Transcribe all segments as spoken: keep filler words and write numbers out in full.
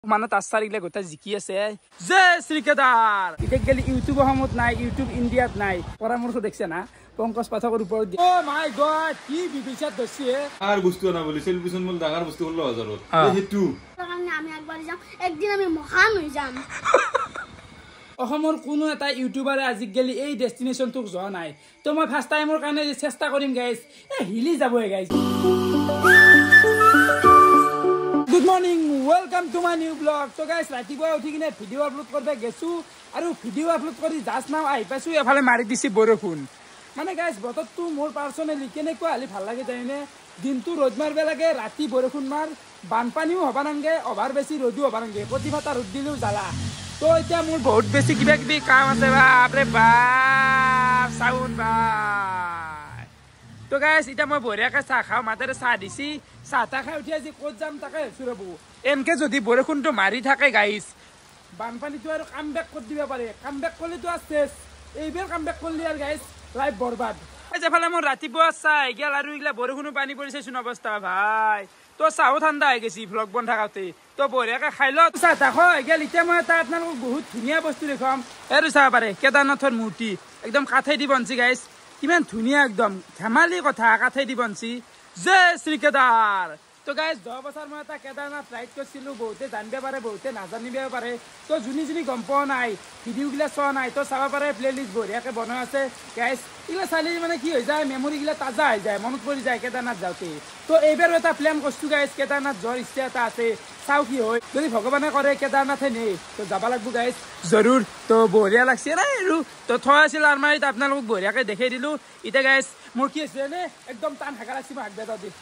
মানে তার সারিলে গোটা জিকি আছে জয় শ্রীকেদার এটা গেলে ইউটিউব সমত নাই ইউটিউব ইন্ডিয়াত নাই পরামর্শ দেখছে না পঙ্কজ পাঠকের উপর ও মাই গড কি বিবিচার দছি আর বস্তু না বলি সেলফিশন মল ডাঙার বস্তু হলো হাজারত হেতু কারণে আমি একবার যাম একদিন আমি মহান হই যাম অসমৰ কোনো এটা ইউটিউবাৰে আজি গেলি এই ডেষ্টিনেশ্যনটোক যোৱা নাই তো মই ফাৰ্ষ্ট টাইমৰ কাৰণে চেষ্টা কৰিম গাইজ এ হিলি যাবই guys good morning welcome to my new blog তো গাইজ ৰাতিপুৱা উঠি কিনে ভিডিঅ' আপলোড কৰিব গৈছোঁ আৰু ভিডিঅ' আপলোড কৰি জাষ্ট নাও আহি পাইছোঁ এফালে মাৰি দিছে বৰষুণ মানে গাইজ বতৰটো মোৰ পাৰ্চনেলি কেনেকুৱা হ'লে ভাল লাগে জানে দিনটো ৰ'দ মাৰিব লাগে ৰাতি বৰষুণ মাৰ বানপানীও হ'ব নালাগে অভাৰ বেছি ৰ'দো হ'ব নালাগে প্ৰতিভাতা ৰ'দ দিলেও জ্বালা তো এতিয়া মোৰ বহুত বেছি কিবা কিবি কাম আছে বাপৰে বাপ চাউন বাই তো গাইজ এতিয়া মই বঢ়িয়াকৈ চাহ খাওঁ মাতেৰে চাহ দিছি চাহ তাহ খাই উঠি আজি ক'ত যাম তাকে ভাবিছোঁ ৰ'ব এনেকৈ যদি বৰষুণটো মাৰি থাকে গাইজ বানপানীটো আৰু কাম বেক কৰি দিব পাৰে কাম বেক কৰিলেতো আৰু চেছ এইবাৰ কাম বেক কৰিলে আৰু গাইজ লাইফ বৰবাদ যেফালে মোৰ ৰাতিপুৱা চাহ গেল আৰু এইগিলা বৰষুণো পানী পৰিছে চোন অৱস্থা ভাই তো চাহো ঠাণ্ডা হৈ গৈছে ভ্লগ বন থাকোঁতে তো বঢ়িয়াকৈ খাই ল চাহ তাহ হৈ গেল এতিয়া মই এটা আপোনালোকক বহুত ধুনীয়া বস্তু দেখুৱাম আৰু চাব পাৰে কেদাৰনাথৰ মূৰ্তি একদম কাঠেই দি বনছি গাইজ কিমান ধুনীয়া একদম ধেমালি কথা কাঠেই দি বনছি জয় শ্ৰীকেদাৰ তো গাইজ দহ বছৰ মই এটা কেদাৰনাথ ৰাইড কৰিছিলোঁ বহুতে জানিব পাৰে বহুতে নাজানিব পাৰে তো যোনে যোনে গম পোৱা নাই ভিডিঅ'গিলা চোৱা নাই তো চাব পাৰে প্লে লিষ্ট বঢ়িয়াকৈ বনোৱা আছে গাইজ এইগিলা চালে মানে কি হৈ যায় মেমৰিগিলা তাজা হৈ যায় মনত পৰি যায় কেদাৰনাথ যাওঁতে তো এইবাৰো এটা প্লেন কৰিছোঁ গাইজ কেদাৰনাথ যোৱাৰ ইচ্ছা এটা আছে চাওঁ কি হয় যদি ভগৱানে কৰে কেদাৰনাথে নেই তো যাব লাগিব গাইজ জৰুৰ তো বঢ়িয়া লাগছে নাই আৰু তো থৈ আছিল আলমাৰীত আপোনালোকক বঢ়িয়াকৈ দেখাই দিলোঁ এতিয়া গাইজ মোৰ কি আছে নে একদম টান হাকা লাগছি মই আগবেলা দি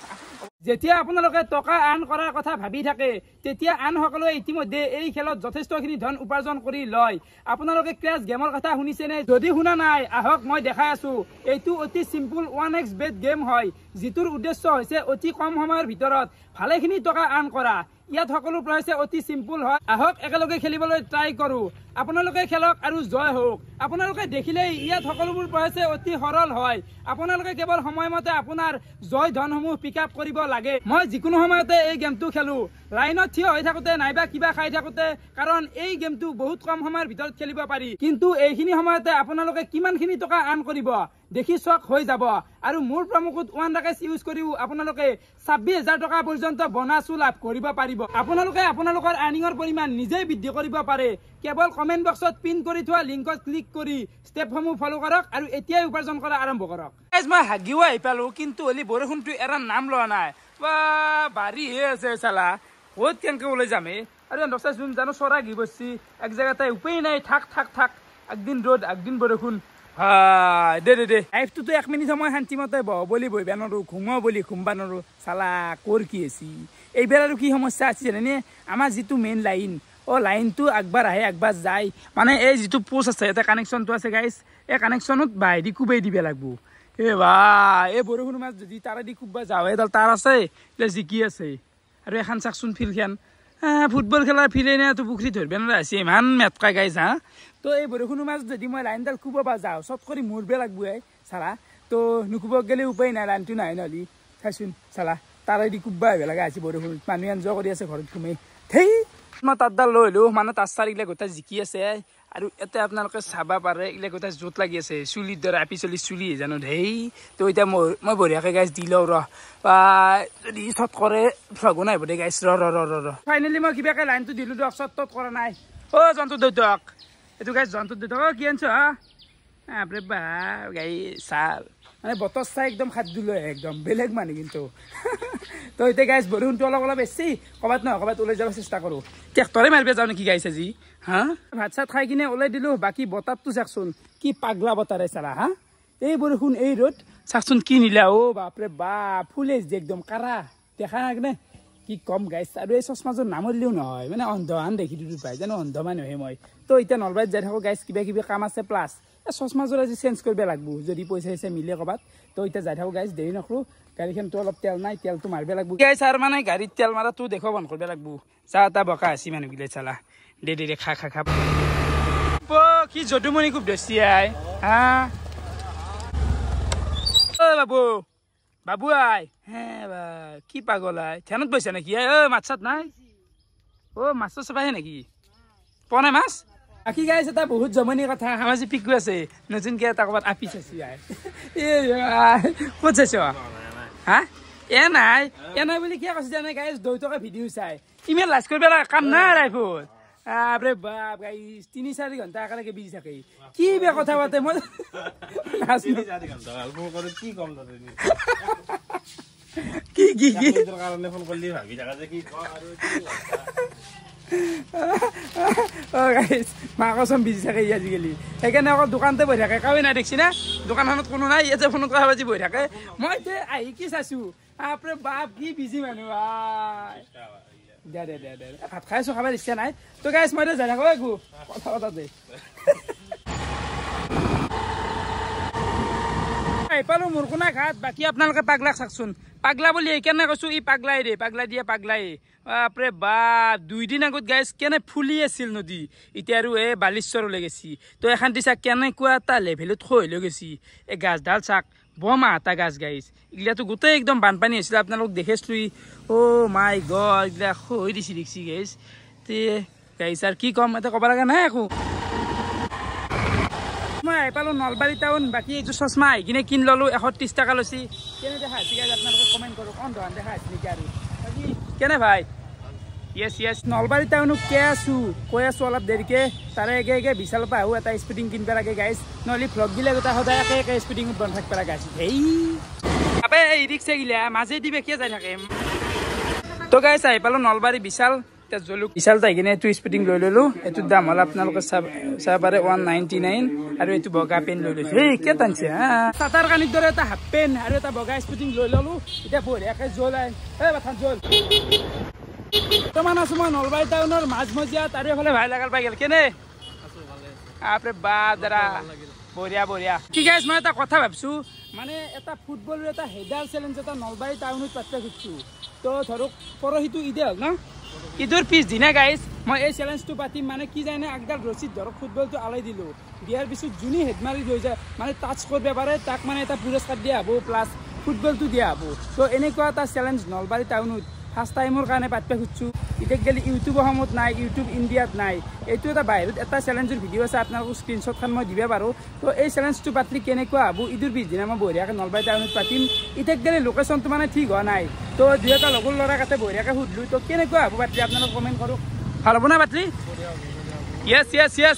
যেতিয়া আপোনালোকে টকা আৰ্ণ কৰাৰ কথা ভাবি থাকে তেতিয়া আন সকলোৱে ইতিমধ্যে এই খেলত যথেষ্টখিনি ধন উপাৰ্জন কৰি লয় আপোনালোকে ক্ৰেছ গেমৰ কথা শুনিছেনে যদি শুনা নাই আহক মই দেখাই আছো এইটো অতি simple one X bet game হয় যিটোৰ উদ্দেশ্য হৈছে অতি কম সময়ৰ ভিতৰত ভালেখিনি টকা আৰ্ণ কৰা ইয়াত সকলো প্ৰচেছ অতি চিম্পুল হয় আহক একেলগে খেলিবলৈ ট্ৰাই কৰোঁ আপোনালোকে খেলক আৰু জয় হওক আপোনালোকে দেখিলেই ইয়াত সকলোবোৰ প্ৰচেছ অতি সৰল হয় আপোনালোকে কেৱল সময়মতে আপোনাৰ জয় ধনসমূহ পিক আপ কৰিব লাগে মই যিকোনো সময়তে এই গেমটো খেলোঁ লাইনত থিয় হৈ থাকোঁতে নাইবা কিবা খাই থাকোঁতে কাৰণ এই গেমটো বহুত কম সময়ৰ ভিতৰত খেলিব পাৰি কিন্তু এইখিনি সময়তে আপোনালোকে কিমানখিনি টকা আৰ্ণ কৰিব দেখি চক হৈ যাব আৰু মোৰ প্ৰমোকোড ওৱান ৰাকেশ ইউজ কৰিও আপোনালোকে ছাব্বিছ হাজাৰ টকা পৰ্যন্ত বোনাছো লাভ কৰিব পাৰিব আপোনালোকে আপোনালোকৰ আৰ্নিঙৰ পৰিমাণ নিজেই বৃদ্ধি কৰিব পাৰে কেৱল কমেণ্ট বক্সত পিন কৰি থোৱা লিংকত ক্লিক কৰি ষ্টেপসমূহ ফ'ল' কৰক আৰু এতিয়াই উপাৰ্জন কৰা আৰম্ভ কৰক মই হাগিও আহি পালোঁ কিন্তু হলি বৰষুণটো এৰাৰ নাম লোৱা নাই বা বাঢ়িহে আছে চালা ক'ত কেনেকৈ ওলাই যামে আৰু দহটা যোন জানো চৰা ঘি বসছি এক জেগাতে উপায় নাই থাক থাক থাক একদিন ৰ'দ একদিন বৰষুণ হয় দে দে দে লাইফটোতো এক মিনিট সময় শান্তিমতে বহ বুলি বহিব নোৱাৰোঁ ঘুমাও বুলি ঘুমবা নোৱাৰোঁ চালা ক'ৰ কি আছে এইবাৰ আৰু কি সমস্যা আছে জানেনে আমাৰ যিটো মেইন লাইন অ' লাইনটো আগবাৰ আহে আগবাৰ যায় মানে এই যিটো পোষ্ট আছে এটা কানেকশ্যনটো আছে গাইজ এই কানেকশ্যনত বাহিৰি কোবাই দিব লাগিব এই বা এই বৰষুণ মাছ যদি তাৰে দি কোববা যাওঁ এডাল তাৰ আছে এতিয়া জিকি আছে আৰু এখন চাকচোন ফিল্ডখন ফুটবল খেলাৰ ফিল্ডে নে তো পুখুৰী ধৰিব নোৱাৰা আছে ইমান মেটকা গাইজ হা তো এই বৰষুণৰ মাছ যদি মই লাইনডাল কোব পা যাওঁ চট কৰি মৰিব লাগিব চালা তো নুকুব গ'লে উপায় নাই লাইনটো নাই নহ'লে চাইচোন চালা তাৰে দি কোববা আহিব লগা আছে বৰষুণ মানুহে এনজয় কৰি আছে ঘৰত ঘুমাই থেই মই তাতডাল লৈ আহিলোঁ মানে তাত চাৰিগিলা গোটেই জিকি আছে আৰু ইয়াতে আপোনালোকে চাব পাৰে এইগিলা গোটেই জোঁট লাগি আছে চুলিৰ দৰে আপি চলি চুলি জানো ধেই তো এতিয়া মই মই বঢ়িয়াকৈ গাইছ দি লওঁ ৰ বা যদি চট কৰে ফ্লগো নাহিব দে গাইছ ৰ ৰ ৰ ৰ ৰ ফাইনেলি মই কিবাকৈ লাইনটো দিলোঁ দিয়ক চট তট কৰা নাই অ' জন্তু দেউতাক এইটো গাইছ জন্তু দেউতাক অ' কি আনিছ হা বাপৰে বা গাই চাল মানে বতৰ চাই একদম খাদ্য লৈ আহে একদম বেলেগ মানুহ কিন্তু তো এতিয়া গাইছ বৰষুণটো অলপ অলপ বেছি ক'ৰবাত নহয় ক'ৰবাত ওলাই যাব চেষ্টা কৰোঁ ট্ৰেক্টৰে মাৰিব যাওঁ নেকি গাইছ আজি হা ভাত চাত খাই কিনে ওলাই দিলোঁ বাকী বতাৰটো চাকচোন কি পাগলা বতাৰে চালা হা এই বৰষুণ এই ৰ'দ চাকচোন কি নিলা অ' বাপৰে বা ফুলে যে একদম কাৰা দেখা নে কি কম গাইছ আৰু এই চশমাযোৰ নামৰিলেও নহয় মানে অন্ধহান দেখি দিলোঁ পাই জানো অন্ধ মানুহে মই তো এতিয়া নলবাৰীত যাই থাকোঁ গাইছ কিবা কিবি কাম আছে প্লাছ এই চশমাযোৰ আজি চেঞ্জ কৰিব লাগিব যদি পইচা চইচা মিলে ক'ৰবাত তো এতিয়া যাই থাকোঁ গাইছ দেৰি নকৰোঁ গাড়ীখনতো অলপ তেল নাই তেলটো মাৰিব লাগিব গাইছ আৰু মানে গাড়ীত তেল মাৰাটো দেখুৱাব বন্ধ কৰিব লাগিব চা এটা বকা আছি মানুহগিলাই চালা দে দে দে খা খা খা কি যদুমণি খুব বেছি আই হা অ' বাবু বাবু আই হে বা কি পাগল আই ধ্যানত বৈছা নেকি অ' মাত চাত নাই অ মাছ চবাহে নেকি পোৱা নাই মাছ বাকী গাইছ এটা বহুত জমনি কথা সামাজিক পিকু আছে নতুনকে এটা ক'ৰবাত আপি চাইছো ক'ত চাইছ হা এ নাই এ নাই বুলি কিয় কৈছে জানে গাইছ দৌতকে ভিডিঅ' চাই ইমান লাজ কৰিব কাম নাই ৰাইফত আৰে বাপ গাইছ তিনি চাৰি ঘণ্টা একেলগে বিজি থাকে কি বে কথা পাতে মই কি কি কি কাৰণে ফোন কৰিলি ভাবি থাকা যে কি অ গাইছ মাকসম বিজি থাকে আজিকালি সেইকাৰণে আকৌ দোকানতে বহি থাকে কাৱে নাই দেখছি না দোকানখনত কোনো নাই ইয়াতে ফোনত কথা পাতি বহি থাকে মই এতিয়া আহি কি চাইছো আপৰে বাপ কি বিজি মানুহ দে দে দে দে ভাত খাইছো খাব ইচ্ছা নাই তো গাইছ মই যাই থাকো একো কথা কথাতে পালো মুৰকুনা ঘাট বাকী আপোনালোকে পাগলাক চাকচোন পাগলা বুলি এইকাৰণে কৈছো ই পাগলাই ৰে পাগলা দিয়ে পাগলাই বাপৰে বাপ দুইদিন আগত গাইছ কেনে ফুলি আছিল নদী এতিয়া আৰু এই বালিশ্বৰলৈ গেছি তো এখন দিছা কেনেকুৱা এটা লেভেলত হৈ লৈ গেছি এই গাছডাল চাক বমা এটা গাছ গাইছ এইগিলাটো গোটেই একদম বানপানী হৈছিল আপোনালোক দেখিছিলো অ মাই গড এইগিলা হৈ দিছি দেখছি গাইছ তে গাইছ আৰু কি ক'ম এটা ক'ব লগা নাই একো মই আহি পালো নলবাৰী টাউন বাকী এইটো চশমা আহি কিনে কিন ললো এশ ত্ৰিছ টকা লৈছি কেনে দেখা হৈছে গাইছ আপোনালোকে কমেণ্ট কৰক অন্ধহান দেখা হৈছে নেকি আৰু বাকী কেনে ভাই য়েছ য়েছ নলবাৰী টাউনত কে আছো কৈ আছো অলপ দেৰিকে তাৰে একে একে বিশালৰ পৰা আহো এটা স্পিডিং কিনিব লাগে গাইছ নহ'লে ভ্লগ গিলা গোটা সদায় একে একে স্পিডিঙত বন্ধ থাকিব লগা হৈছে হেই আবে এই ৰিক্সা গিলা মাজেদি বেকিয়ে যাই থাকে তো গাইছ আহি পালো নলবাৰী বিশাল এতিয়া জলুক বিশাল যাই কিনে এইটো স্পিডিং লৈ ললো এইটোৰ দাম হ'ল আপোনালোকে চাব চাব পাৰে ওৱান নাইণ্টি নাইন আৰু এইটো বগা পেন লৈ লৈছো সেই কে টানছে হা চাটাৰ কানিৰ দৰে এটা হাফ পেন আৰু এটা বগা স্পিডিং লৈ ললো এতিয়া বঢ়িয়াকে জল আই এই বাথান জল বৰ্তমান আছো মই নলবাৰী টাউনৰ মাজমজিয়াত আৰু এফালে ভাই লাগাল পাই গেল কেনে আপৰে বাপ দাদা বঢ়িয়া বঢ়িয়া কি গাইছ মই এটা কথা ভাবছো মানে এটা ফুটবলৰ এটা হেডাৰ চেলেঞ্জ এটা নলবাৰী টাউনত পাতিব খুজিছো তো ধৰক পৰহিটো ঈদে হ'ল ন ঈদৰ পিছদিনা গাইছ মই এই চেলেঞ্জটো পাতিম মানে কি জানে আগডাল ৰচিত ধৰক ফুটবলটো আলাই দিলো দিয়াৰ পিছত যোনে হেড মাৰি লৈ যায় মানে টাচ কৰিব পাৰে তাক মানে এটা পুৰস্কাৰ দিয়া হ'ব প্লাছ ফুটবলটো দিয়া হ'ব তো এনেকুৱা এটা চেলেঞ্জ নলবাৰী টাউনত ফাৰ্ষ্ট টাইমৰ কাৰণে পাতিব খুজিছো এতিয়া গেলি ইউটিউব অসমত নাই ইউটিউব ইণ্ডিয়াত নাই এইটো এটা বাহিৰত এটা চেলেঞ্জৰ ভিডিঅ' আছে আপোনালোকক স্ক্ৰীনশ্বটখন মই দিব পাৰোঁ তো এই চেলেঞ্জটো পাতিলে কেনেকুৱা হ'ব ঈদৰ পিছদিনা মই বঢ়িয়াকৈ নলবাৰী টাউনত পাতিম এতিয়া গেলি লোকেশ্যনটো মানে ঠিক হোৱা নাই তো দুই এটা লগৰ ল'ৰা কাতে বঢ়িয়াকৈ সুধিলোঁ তো কেনেকুৱা হ'ব পাতিলে আপোনালোকে কমেণ্ট কৰক ভাল হ'ব না পাতিলি য়েছ য়েছ য়েছ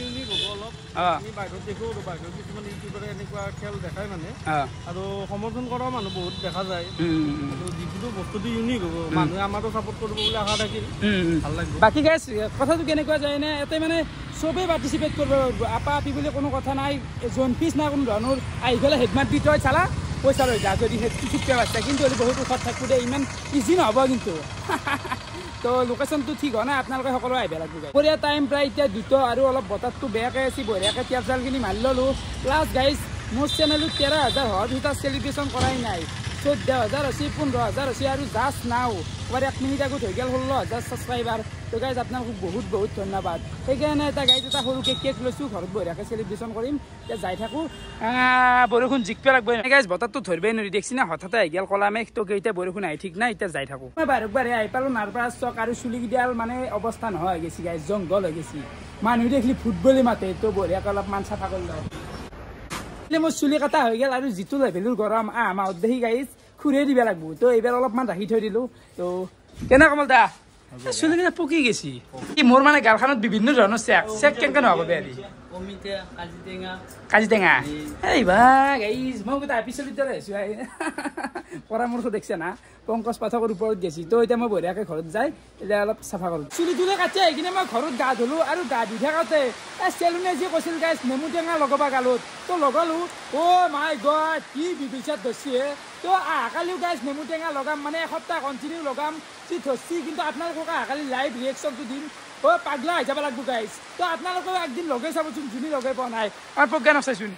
খেল দেখাই মানে আৰু সমৰ্থন কৰা মানুহ বহুত দেখা যায় যিটো বস্তুটো ইউনিক হ'ব মানুহে আমাৰো ছাপোৰ্ট কৰিব বুলি আশা থাকিল ভাল লাগিব বাকী গাইছ কথাটো কেনেকুৱা যায় নে ইয়াতে মানে চবেই পাৰ্টিচিপেট কৰিব পাৰিব আপা আপি বুলি কোনো কথা নাই জোন পিছ নাই কোনো ধৰণৰ আহি পেলাই হেডমাত দি তই চালা পইচা লৈ যা যদি সেইটো ঠিককৈ বাচ্ছা কিন্তু বহুত ওচৰত থাকিব দে ইমান ইজি নহ'ব কিন্তু তো লোকেশ্যনটো ঠিক হোৱা নাই আপোনালোকে সকলো আহিব লাগিব বঢ়িয়া টাইম প্ৰায় এতিয়া দুটা আৰু অলপ বতাহটো বেয়াকৈ আছে বঢ়িয়াকৈ টেপ জালখিনি মাৰি ল'লোঁ প্লাছ গাইছ মোৰ চেনেলত তেৰ হাজাৰ হোৱাৰ ভিতৰত চেলিব্ৰেশ্যন কৰাই নাই চৈধ্য হাজাৰ হৈছে পোন্ধৰ হাজাৰ হৈছে আৰু জাষ্ট নাও এবাৰ এক মিনিট আগত হৈ গ'ল ষোল্ল হাজাৰ ছাবস্ক্ৰাইবাৰ তো গাইজ আপোনালোকক বহুত বহুত ধন্যবাদ সেইকাৰণে এটা গাইজ এটা সৰুকৈ কেক লৈছোঁ ঘৰত বঢ়িয়াকৈ চেলিব্ৰেশ্যন কৰিম এতিয়া যাই থাকোঁ বৰষুণ জিকিব লাগিব গাইজ বতৰটো ধৰিবই নোৱাৰি দেখছি না হঠাতে আহি গ'ল ক'লা মেঘ তো কেইটা বৰষুণ আহি ঠিক নাই এতিয়া যাই থাকোঁ মই বাহিৰক বাহিৰে আহি পালোঁ নাৰপাৰা চক আৰু চুলিকেইডাল মানে অৱস্থা নোহোৱা হৈ গৈছে গাইজ জংঘল হৈ গৈছে মানুহ দেখিলে ফুটবলে মাতে তো বঢ়িয়াকৈ অলপমান চাফা কৰি লওঁ মোৰ চুলি কাটা হৈ গ'ল আৰু যিটো লেভেলৰ গৰম আহ মাহত দেখি গাইজ খুৰিয়ে দিব লাগিব তো এইবাৰ অলপমান ৰাখি থৈ দিলোঁ তো কেনে কমল দা চুলিকেইটা পকি গেছি কি মোৰ মানে গালখনত বিভিন্ন ধৰণৰ চেক চেক কেনেকৈ নহ'ব বেয়া কাজিটেঙা এইবা গাইজ মই গোটেই আপি চলিৰ দৰে হৈছোঁ পৰামৰ্শ দেখিছে না পংকজ পাঠকৰ ওপৰত গেছি তো এতিয়া মই বঢ়িয়াকৈ ঘৰত যাই এতিয়া অলপ চাফা কৰোঁ চুলি তুলি কাটি আহি কিনে মই ঘৰত গা ধুলোঁ আৰু গা ধুই থাকোঁতে এই চেলুনে যি কৈছিল গাইজ নেমু টেঙা লগাবা গালত তো লগালোঁ অ' মাই গড কি বিবিচাত ধৰিছে তো আহাকালিও গাইজ নেমু টেঙা লগাম মানে এসপ্তাহ কণ্টিনিউ লগাম যি ধৰিছি কিন্তু আপোনালোকক আহাকালি লাইভ ৰিয়েকশ্যনটো দিম অ' পাগলা আহি যাব লাগিব গাইজ তো আপোনালোকেও একদিন লগাই চাবচোন যোনে লগাই পোৱা নাই আৰু প্ৰজ্ঞা নচাইচোন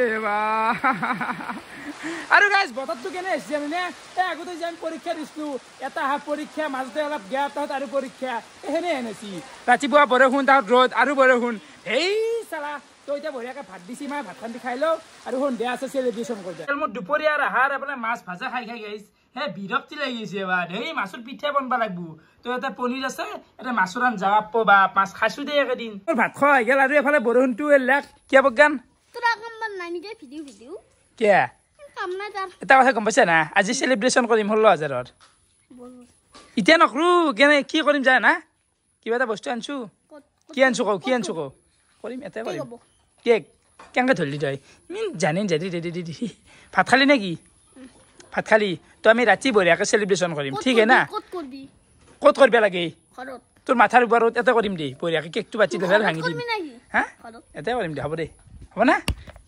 আৰু গাইজ বতৰটো কেনে হৈছে জানেনে এই আগতে যে আমি পৰীক্ষা দিছিলোঁ এটা হাফ পৰীক্ষা মাজতে অলপ গেপ তাত আৰু পৰীক্ষা সেনে হেনেছি ৰাতিপুৱা বৰষুণ তাত ৰ'দ আৰু বৰষুণ সেই চালা তো এতিয়া বঢ়িয়াকৈ ভাত দিছি মই ভাত খান্দি খাই লওঁ আৰু সন্ধিয়া আছে চেলিব্ৰেশ্যন কৰি মোৰ দুপৰীয়াৰ আহাৰ আপোনাৰ মাছ ভাজা খাই খাই গাইজ হে বিৰক্তি লাগি গৈছে এবাৰ এই মাছৰ পিঠা বনবা লাগব তো এটা পনীৰ আছে এটা মাছৰ আঞ্জা বা মাছ খাইছো দে একেদিন ভাত খোৱা হৈ গেল আৰু এফালে বৰষুণটো এলাক কিয় বগান তোৰা কাম নাই নেকি ভিডিঅ' ভিডিঅ' কিয় কাম নাই তাৰ এটা কথা গম পাইছা না আজি চেলিব্ৰেশ্যন কৰিম ষোল্ল হাজাৰৰ এতিয়া নকৰো কেনে কি কৰিম যায় না কিবা এটা বস্তু আনছো কি আনছো কওঁ কি আনছো কওঁ কৰিম এটাই কৰিম কেক কেনেকৈ ধৰিলি তই ইমান জানি জানি ৰেডি ভাত খালি নেকি ভাত খালি তো আমি ৰাতি বঢ়িয়াকৈ চেলিব্ৰেশ্যন কৰিম ঠিক না ক'ত কৰিব লাগে তোৰ মাথাৰ ওপৰত এটা কৰিম দেই বঢ়িয়াকৈ কেকটো বাতি লৈ ভাঙি দিম হা এটাই কৰিম দে হ'ব দেই হ'ব না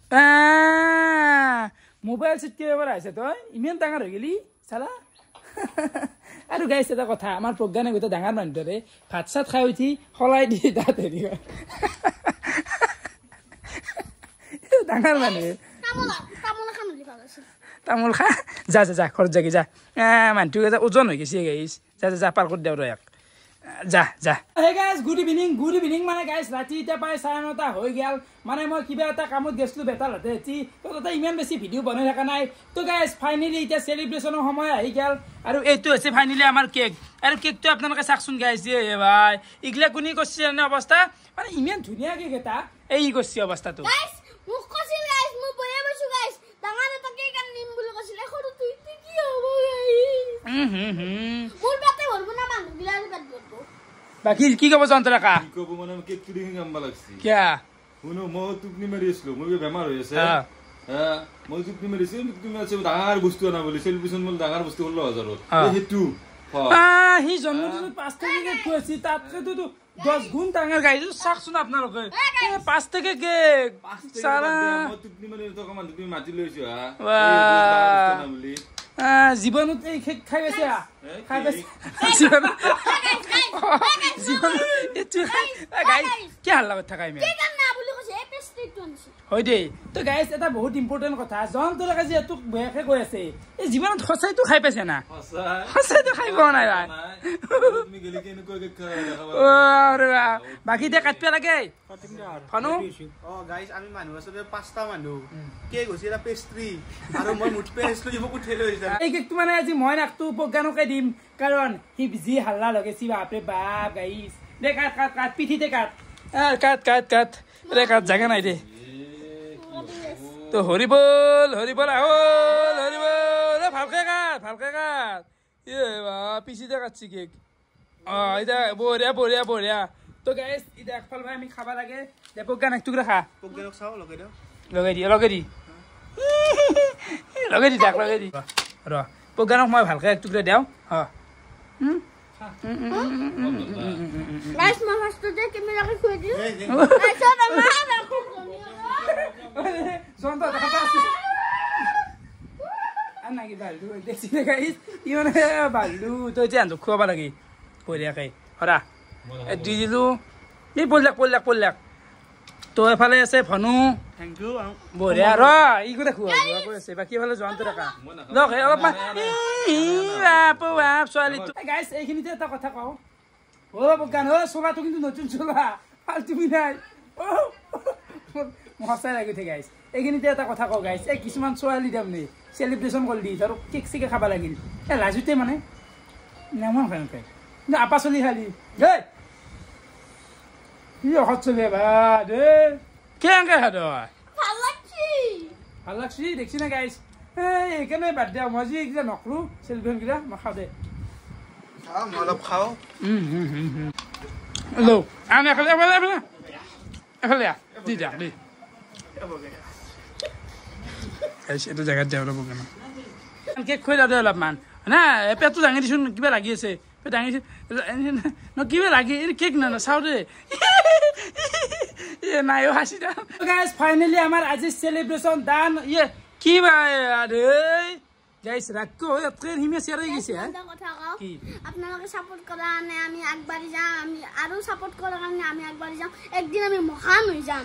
মোবাইল চিটকে এবাৰ আহিছে তই ইমান ডাঙৰ হৈ গেলি চালা আৰু গাইছ এটা কথা আমাৰ প্ৰজ্ঞানে গোটেই ডাঙৰ মানুহ দৰে ভাত চাত খাই উঠি সলাই দি তাত হেৰি ডাঙৰ মানুহ তামোল খা যা যা যা ঘৰত যাগি যা মানুহটো এটা ওজন হৈ গৈছে গাইছ যা যা যা পাৰ কৰি দেও ৰয়াক যা যা হে গাইছ গুড ইভিনিং গুড ইভিনিং মানে গাইছ ৰাতি এতিয়া প্ৰায় চাৰে নটা হৈ গেল মানে মই কিবা এটা কামত গৈছিলোঁ বেতালতে এটি তো তাতে ইমান বেছি ভিডিঅ' বনাই থকা নাই তো গাইছ ফাইনেলি এতিয়া চেলিব্ৰেশ্যনৰ সময় আহি গেল আৰু এইটো হৈছে ফাইনেলি আমাৰ কেক আৰু কেকটো আপোনালোকে চাওকচোন গাইছ এ ভাই ইগলা কোনে কৰিছে এনে অৱস্থা মানে ইমান ধুনীয়া কেক এটা এই কৰিছে অৱস্থাটো মোক কৈছিল গাইছ মই বয়ে বসু গাইছ ডাঙৰ এটা কেক আনিম বুলি কৈছিল এখনো তুই কি হ'ব গাইছ হুম হুম হুম মোৰ বাতে হৰব না মানুহ গিলাৰ বাত গব বাকি কি কব যন্ত্ৰা কা কি কব মানে কেক তুলি গাম্বা লাগছি কিয়া শুনো মই তুপনি মাৰি আছিলো মই বেমাৰ হৈ আছে হা মই তুপনি মাৰিছি তুমি আছে ডাঙৰ বস্তু আনা বুলি চেলিব্ৰেশ্যন মল ডাঙৰ বস্তু ষোল্ল হাজাৰত হেতু আ হি জন্মদিনত পাঁচ টাকা খুৱাইছি তাতকে তো দহ গুণ ডাঙৰ গাইছো চাকচোন আপোনালোকে পাঁচ টাকা কেক সারা মই তুপনি মাৰি তো কমান তুমি মাতি লৈছো হা বুলি জীবনত এই কেক খাই গৈছে খাই গৈছে জীবনত জীবনত এটো গাই কি হাল্লা কথা কাই মে কেক না বুলি কৈছে এই পেস্ট্ৰিটো আনিছে হয় দেই তো গাইছ এটা বহুত ইম্পৰ্টেন্ট কথা জন তোৰ কাছে এটো বেয়াকে কৈ আছে এই জীবনত সঁচাই তো খাই পাইছে না সঁচাই সঁচাই তো খাই পোৱা নাই ভাই তুমি গলি কেনে কৈ কেক খাই ও ৰে বাকি দে কাটপে লাগে ফানো ও গাইস আমি মানুহ আছে পাঁচটা মানুহ কেক হৈছে এটা পেস্ট্ৰি আৰু মই মুঠ পেস্ট্ৰি দিব কুঠেলে হৈ যায় এই কেকটো মানে আজি মই নাকটো প্ৰজ্ঞানকে দিম কাৰণ হি যি হাল্লা লগাইছি বাপৰে বাপ গাইছ দে কাট কাট কাট পিঠিতে কাট কাট কাট কাট ৰে কাট জাগা নাই দে তো হৰিবল হৰিবল আহল হৰিবল ভালকে কাট ভালকে কাট এ বা পিঠিতে কাটছি কেক অ ইদা বঢ়িয়া বঢ়িয়া বঢ়িয়া তো গাইছ ইদা একফাল ভাই আমি খাবা লাগে দে প্ৰজ্ঞান এক টুকৰা খা প্ৰজ্ঞানক চাও লগাই দিও লগাই দি লগাই দি লগাই দি তাক লগাই দি ৰ প্ৰজ্ঞানক মই ভালকে এক টুকৰা দিও হ গাইছ মই ফাৰ্ষ্টতে কেমেৰাকে খুৱাই দিও তাৰপিছত আমাৰ জন্ত দেখা পাইছ আনাকি বালু দেখি না গাইছ ইমান বালু তো যে আনটো খুৱাব লাগে বঢ়িয়াকে হৰা দি দিলো এই পল্লাক পল্লাক পল্লাক তো এফালে আছে ফনু থ্যাংক ইউ বঢ়িয়া ৰ ই গোটা খুৱা খুৱা কৈ আছে বাকি এফালে জন্ত দেখা লগ হে অলপ বাপ বাপ ছোৱালী গাইছ এইখিনিতে এটা কথা কওঁ অ বগান অ চোলাটো কিন্তু নতুন চোলা ফালতু নাই অ মহাচাই লাগি থাকে গাইছ এইখিনিতে এটা কথা কওঁ গাইছ এই কিছুমান ছোৱালী তাৰমানে চেলিব্ৰেশ্যন কৰিলি ধৰ কেক চেকে খাব লাগিল এই লাজুতে মানে নেমন খাই নাপায় কিন্তু আপা চলি খালি দেই কি অসৎ চলি বা দেই কেনেকে খাদ ভাল লাগছি ভাল লাগছি দেখছি না গাইছ এই এইকাৰণে বাদ দিয়া মই যি এইকেইটা নকৰোঁ চেলিব্ৰেশ্যন কেইটা মই খাওঁ দে খাও মই অলপ খাও লো আনে এফালে এফালে এফালে এফালে দি দিয়া দি এইটো জেগাত যাওঁ ৰ'ব কেনে কেক খুৱাই যাওঁ দে অলপমান না পেটটো দাঙি দিছোঁ কিবা লাগি আছে পেট দাঙিছোঁ ন কিবা লাগি এই কেক না চাওঁ দে এ নাই অ' হাঁচি দা গাইছ ফাইনেলি আমাৰ আজি চেলিব্ৰেশ্যন ডান ইয়ে কি বা দেই গাইছ ৰাখো ইয়াতকৈ হিমে চেয়াৰ হৈ গৈছে কথা কওঁ আপোনালোকে ছাপোৰ্ট কৰা কাৰণে আমি আগবাঢ়ি যাম আমি আৰু ছাপোৰ্ট কৰাৰ কাৰণে আমি আগবাঢ়ি যাম একদিন আমি মহান হৈ যাম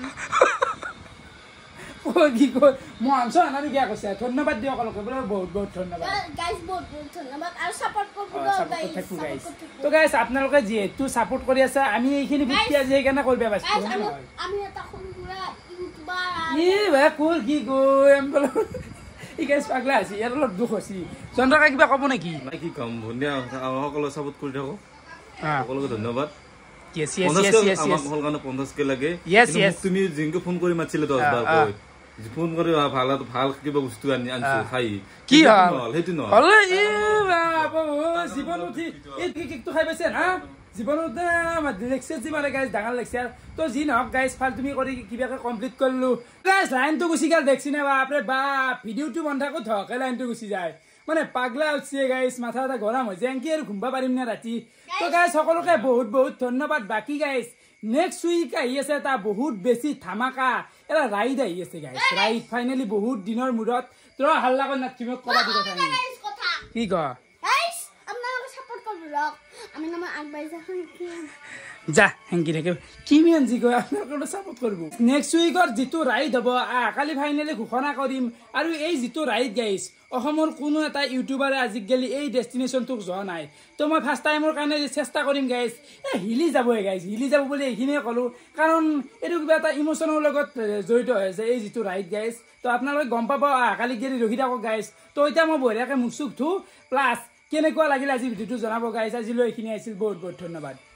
ও কি কয় মহান চহান আমি কিয় কৈছে ধন্যবাদ দিয়ক অলপ বহুত বহুত ধন্যবাদ গাইছ বহুত বহুত ধন্যবাদ আৰু ছাপোৰ্ট কৰিব গাইছ তো গাইছ আপোনালোকে যিহেতু ছাপোৰ্ট কৰি আছে আমি এইখিনি বুদ্ধি আজি সেইকাৰণে কৰিব পাৰিছোঁ আমি এটা সৰু সুৰা ইউটিউবাৰ ই ভাই কোৰ কি কয় ই গাইছ পাগলা আছে ইয়াৰ অলপ দুখ হৈছে চন্দ্ৰকা কিবা ক'ব নেকি নাই কি কম ধুনীয়া সকলো সাপোৰ্ট কৰি থাকো সকলোকে ধন্যবাদ yes yes yes yes আমাক হল কাৰণে পঞ্চাছ কে লাগে yes yes তুমি জিংকে ফোন কৰি মাতিছিলে দহ বাৰ কৈ ফোন কৰি ভাল ভাল কিবা বস্তু আনি আনছো খাই কি হল হেতু ন হল ই বাবা জীবন উঠি এই কেকটো খাই পাইছে না জীবনত লেকচাৰ যি মাৰে গাইজ ডাঙৰ লেকচাৰ তো যি নহওক গাইজ ফাল তুমি কৰি কিবাকে কমপ্লিট কৰিলো গাইজ লাইনটো গুচি গ'ল দেখছি নে বাপৰে বাপ ভিডিঅ'টো বন্ধ থাকো ধকে লাইনটো গুচি যায় মানে পাগলা উঠছে গাইজ মাথা এটা গৰম হৈছে এনকি আৰু ঘুমবা পাৰিম নে ৰাতি তো গাইজ সকলোকে বহুত বহুত ধন্যবাদ বাকী গাইজ নেক্সট উইক আহি আছে এটা বহুত বেছি ধামাকা এটা ৰাইড আহি আছে গাইজ ৰাইড ফাইনেলি বহুত দিনৰ মূৰত তো হাল্লা কৰি নাথিমক কবা দিব কথা কি ক গাইস আপোনালোকে সাপোৰ্ট কৰিব ৰক আমি নাম আগবাই যাম যা হেংকি থাকে কি মেন জি কয় আপোনালোকে সাপোৰ্ট কৰিব নেক্সট উইকৰ যিটো ৰাইড হ'ব কালি ফাইনেলি ঘোষণা কৰিম আৰু এই যিটো ৰাইড গাইছ অসমৰ কোনো এটা ইউটিউবাৰে আজিকালি এই ডেষ্টিনেশ্যনটোক যোৱা নাই তো মই ফাৰ্ষ্ট টাইমৰ কাৰণে চেষ্টা কৰিম গাইছ এই হিলি যাবই গাইছ হিলি যাব বুলি এইখিনিয়ে ক'লোঁ কাৰণ এইটো কিবা এটা ইম'চনৰ লগত জড়িত হৈ আছে এই যিটো ৰাইড গাইছ তো আপোনালোকে গম পাব কালি গেলি ৰখি থাকক গাইছ তো এতিয়া মই বঢ়িয়াকৈ মুখ চুখ ধুওঁ প্লাছ কেনেকুৱা লাগিল আজি ভিডিঅ'টো জনাব গাইছ আজিলৈ এইখিনি আহিছিল বহুত বহুত ধন্যবাদ।